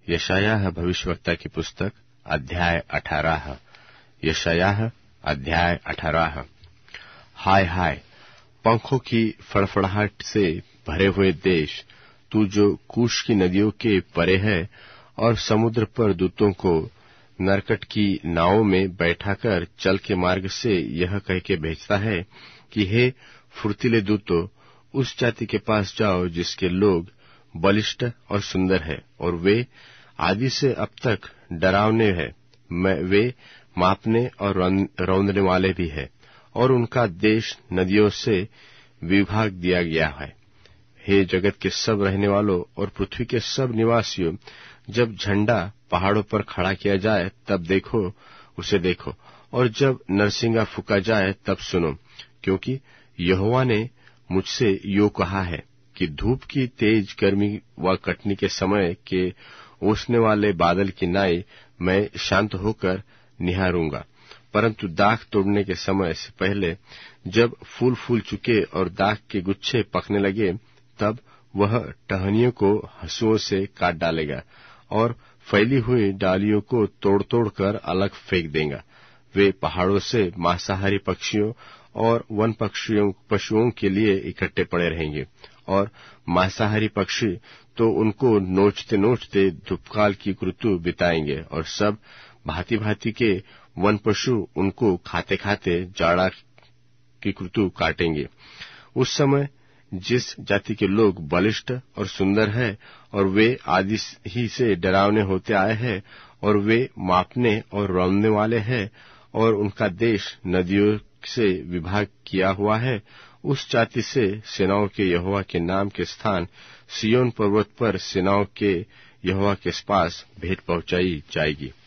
यशायाह भविष्यवक्ता की पुस्तक अध्याय 18। यशायाह अध्याय 18। हाय हाय, पंखों की फड़फड़ाहट से भरे हुए देश, तू जो कूश की नदियों के परे है और समुद्र पर दूतों को नरकट की नावों में बैठाकर चल के मार्ग से यह कह के भेजता है कि हे फुर्तीले दूतों, उस जाति के पास जाओ जिसके लोग बलिष्ठ और सुंदर है और वे आदि से अब तक डरावने हैं, वे मापने और रौंदने वाले भी है और उनका देश नदियों से विभाग दिया गया है। हे जगत के सब रहने वालों और पृथ्वी के सब निवासियों, जब झंडा पहाड़ों पर खड़ा किया जाए तब देखो, उसे देखो, और जब नरसिंगा फूंका जाए तब सुनो, क्योंकि यहोवा ने मुझसे यो कहा है कि धूप की तेज गर्मी व कटनी के समय के ओसने वाले बादल की नाई मैं शांत होकर निहारूंगा, परंतु दाख तोड़ने के समय से पहले जब फूल फूल चुके और दाख के गुच्छे पकने लगे, तब वह टहनियों को हंसुओं से काट डालेगा और फैली हुई डालियों को तोड़ तोड़ कर अलग फेंक देगा। वे पहाड़ों से मांसाहारी पक्षियों और वन पशुओं के लिए इकट्ठे पड़े रहेंगे, और मांसाहारी पक्षी तो उनको नोचते नोचते धूपकाल की ऋतु बिताएंगे, और सब भांति भांति के वन पशु उनको खाते खाते जाड़ा की ऋतु काटेंगे। उस समय जिस जाति के लोग बलिष्ठ और सुंदर है और वे आदि ही से डरावने होते आए हैं और वे मापने और रौंदने वाले हैं और उनका देश नदियों से विभाग किया हुआ है, उस जाति से सेनाओं के यहोवा के नाम के स्थान सिय्योन पर्वत पर सेनाओं के यहोवा के पास भेंट पहुंचाई जाएगी।